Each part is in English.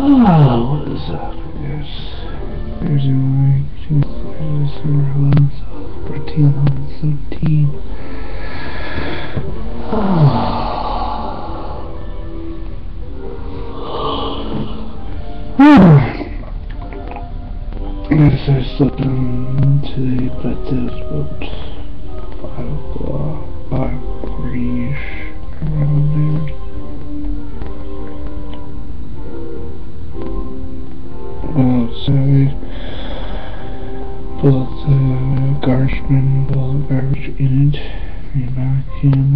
What is up, guys? There's your week. There's December 11th, 1417. I guess I slept in today, but it was about 5 o'clock, 5:40-ish, around there. Outside, pull out the garbage bin, pull the garbage in it, vacuum.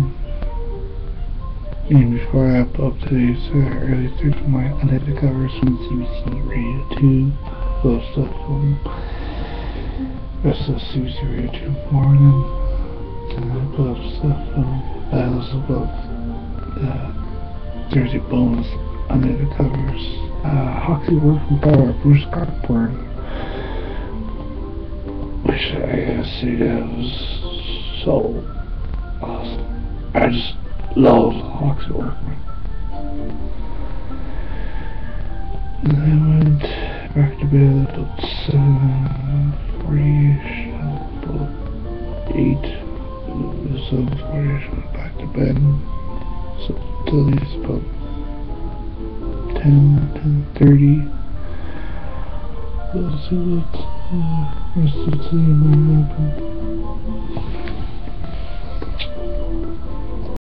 And before I wrap up today's early third for my unedited covers from CBC Radio 2, full stuff from rest of CBC Radio 2 morning. And I put up stuff from battles about Thursday bonus unedited covers. Hoxie Work from Power, Bruce Cockburn, which I gotta say that was so awesome. I just love Hoxie Workman. And then I went back to bed about 7:40-ish, about 8, 7:40-ish, went back to bed. So till it's about 10:30. Let's see what rest of the day might happen.